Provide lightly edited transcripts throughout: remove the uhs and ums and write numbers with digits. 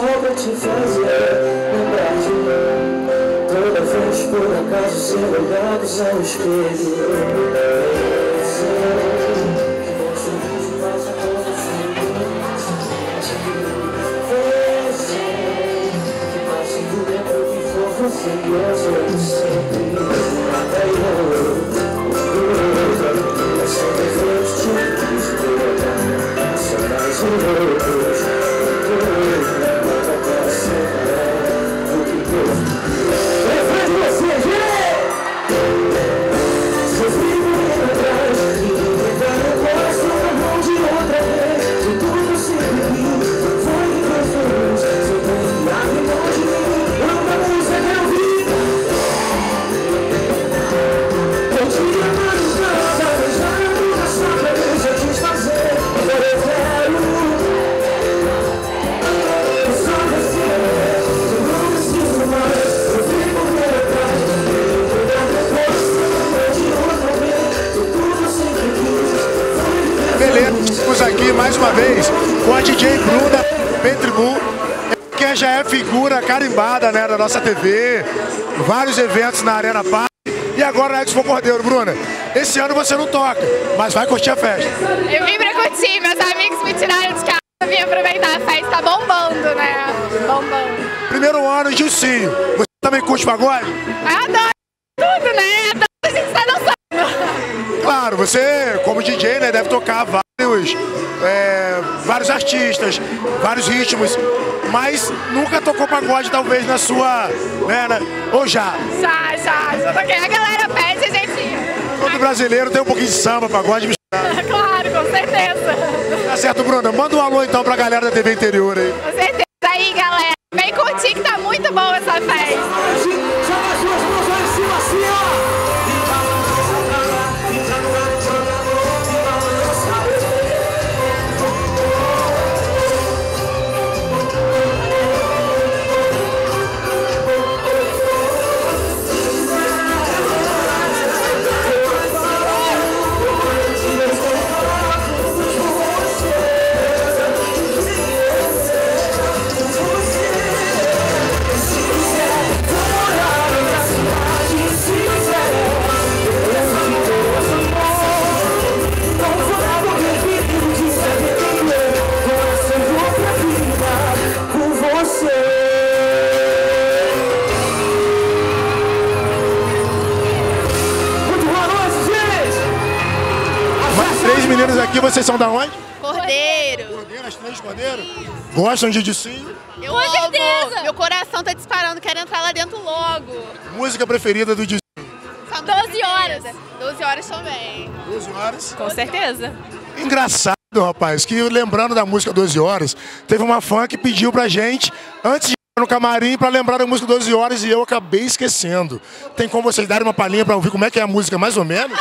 pra te fazer lembrar de mim. Toda vez por acaso ser olhados ao espelho. Você e as outras sempre até eu. Mas são defeitos típicos de olhar. São mais loucos. Nada ser do que eu. É pra você, sofri correndo atrás e entregar meu coração na mão de outra vez. De tudo sempre vi, foi infeliz. Seu bem abre mão de mim. Estamos aqui mais uma vez com a DJ Bruna Petribu, que já é figura carimbada, né, da nossa TV, vários eventos na Arena Parque e agora na Expo Cordeiro. Bruna, esse ano você não toca, mas vai curtir a festa. Eu vim pra curtir, meus amigos me tiraram de casa, eu vim aproveitar a festa, tá bombando, né? Bombando. Primeiro ano de Dilcinho, você também curte pagode? Eu adoro tudo, né? Adoro a gente tá dançando. Claro, você como DJ, né, deve tocar vários artistas, vários ritmos, mas nunca tocou pagode talvez na sua, né, ou já? Já toquei, a galera pede, a gente... Todo brasileiro tem um pouquinho de samba, pagode misturado. Claro, com certeza. Tá certo, Bruna, manda um alô então pra galera da TV Interior aí. Com certeza, aí galera, vem curtir que tá muito boa essa festa. Meninos aqui, vocês são da onde? Cordeiro. Cordeiro, as três Cordeiro? Gostam de Dilcinho? Com certeza. Meu coração tá disparando, quero entrar lá dentro logo. Música preferida do Dilcinho? São 12 horas. 12 horas também. 12 horas? Com certeza. Engraçado, rapaz, que lembrando da música 12 horas, teve uma fã que pediu pra gente, antes de ir no camarim, pra lembrar da música 12 horas e eu acabei esquecendo. Tem como vocês darem uma palhinha pra ouvir como é que é a música, mais ou menos?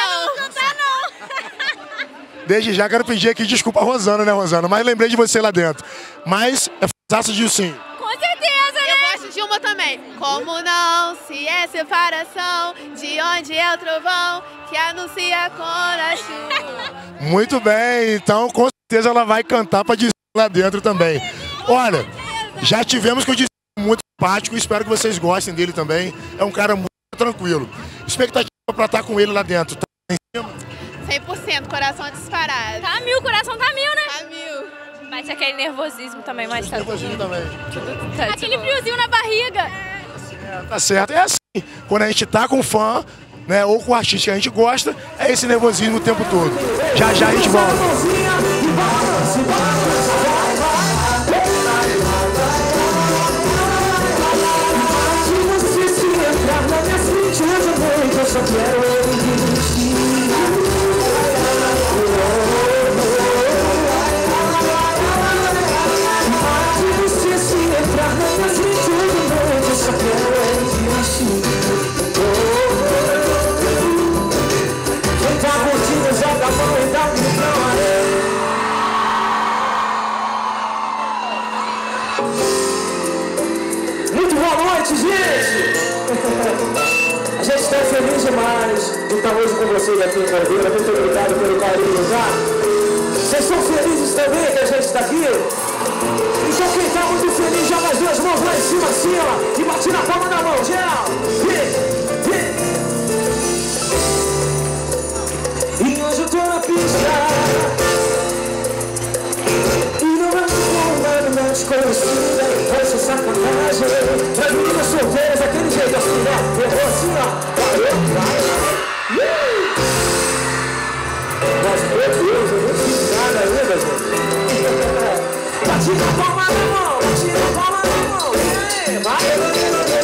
Desde já quero pedir aqui desculpa a Rosana, né, Rosana? Mas lembrei de você lá dentro. Mas é fácil de sim. Com certeza, né? Eu gosto de uma também. Como não, se é separação, de onde é o trovão que anuncia com a chuva. Muito bem, então com certeza ela vai cantar pra dizer lá dentro também. Olha, já tivemos com o Dilcinho muito simpático, espero que vocês gostem dele também. É um cara muito tranquilo. Expectativa pra estar com ele lá dentro, tá em cima? 100%, coração disparado. Tá mil, coração tá mil, né? Tá mil. Bate aquele nervosismo também, mas tá Nervosismo também. aquele friozinho na barriga. Tá certo, é assim. Quando a gente tá com fã, né, ou com artista que a gente gosta, é esse nervosismo o tempo todo. Já já a gente volta. Muito boa noite, gente! A gente está feliz demais de estar hoje com vocês aqui em Cordeiro. Muito obrigado pelo carinho, tá? Vocês estão felizes também que a gente está aqui? Então quem tá muito feliz, joga as duas mãos lá em cima assim, ó. E bate na palma da mão, geral. E hoje eu tô na pista. E não é um não desconhecida. Essa sacanagem. As meninas solteiras, daquele jeito assim, ó. Eu vou assim, ó. Mas, meu Deus, eu não fiz nada ainda, gente. Bate na palma da mão, bate na palma da mão. E aí, vai.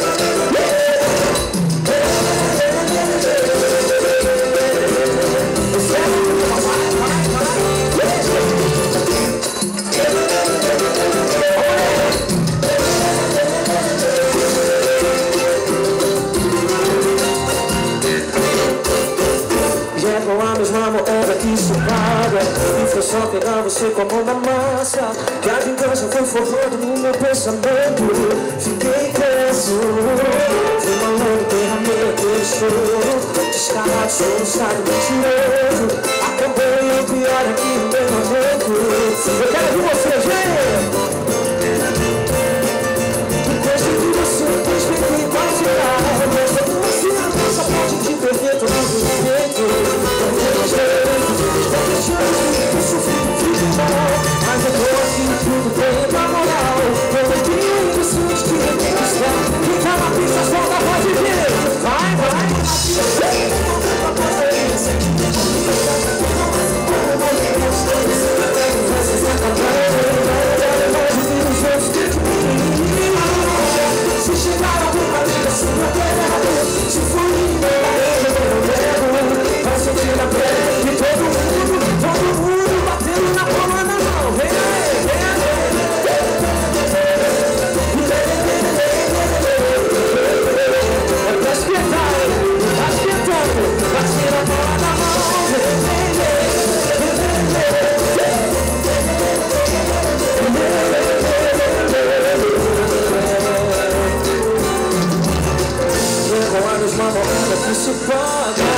Com a mesma moeda que se paga. E foi só pegar você com a mão na massa que a vingança foi formando no meu pensamento. Fiquei preso. Fui uma longa ferramenta de choro. Descarado, soluçado, mentiroso. Acompanhei o pior aqui no meu momento. Eu quero ver você, gente. Depois de você, respeitei quase nada. Mas eu não sei a nossa parte de perder todo o respeito. Eu sofri com futebol, mas eu tô aqui, tudo bem na moral. Eu não tenho impressões que eu tenho que estar. Quem tá na pista solta, pode vir. Vai, vai. Se chegar alguma liga, se não quer, se for vai sentir na pele de todo mundo batendo na palma da mão. Vem aí, vem aí. Tá esquentando, tá esquentando. Bate na palma da mão. Com a mesma moeda que se paga.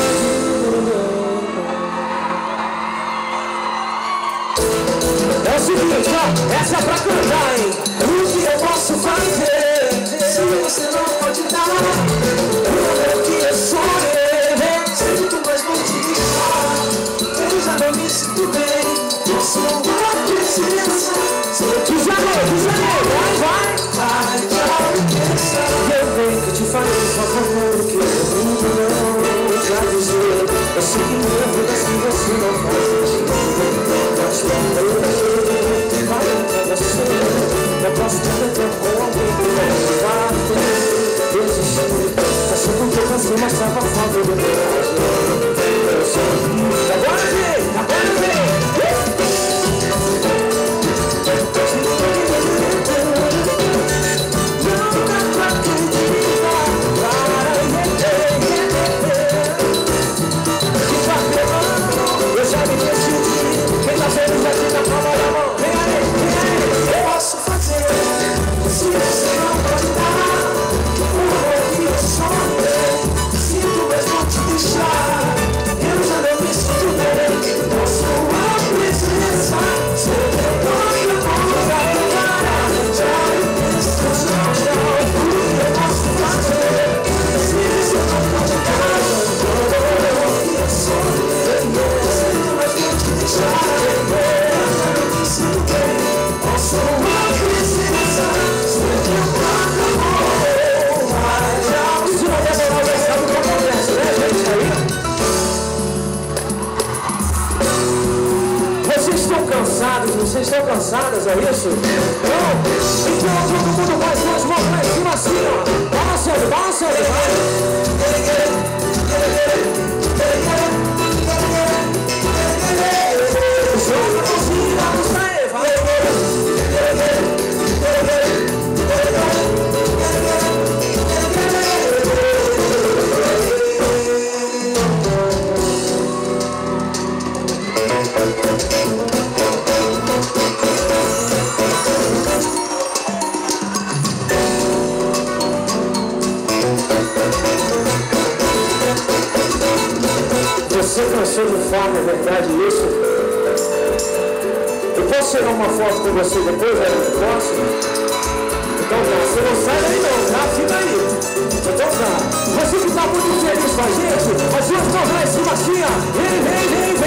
É o seguinte, ó, essa é pra cantar, hein? O que eu posso fazer se você não pode dar? O que eu sonhei, sinto, mas não te digo. Eu já não me sinto bem. Eu sou uma princesa. Tu já vai, eu venho que te falei, só favor, que eu não já dizer. Eu sei que não é assim, você não faz sentido. Vai pra você, eu posso ter tempo com alguém que vai desistir. Mas se porque você mostrava falta de coragem. Eu sei, agora vem. Eu posso fazer se você não pode dar o que eu sonhei. Sinto, mas vou te deixar. Eu já não me sinto bem. Eu sou uma princesa. Você não pode parar. Eu posso fazer se você não pode dar o que eu sonhei. Sinto, mas vou te deixar. Vocês estão cansadas, é isso? Não? Então todo mundo vai com as mãos lá em cima assim, ó. Balançando, balançando. Joga a mãozinha, vamos aí, vai. Você cansou de falar, é verdade isso? Eu posso tirar uma foto com você depois, posso? Então tá, você não sai daí não, tá? Fica aí. Então tá, você que tá muito feliz com a gente, as duas mãos lá em cima assim, ó. Vem, vem, vem.